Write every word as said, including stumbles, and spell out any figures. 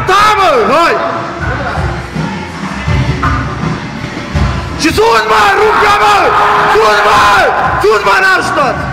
Da, mă, hai! Și sun, mă, rucă, mă! Sun, mă! Sun, mă, n-aș tot!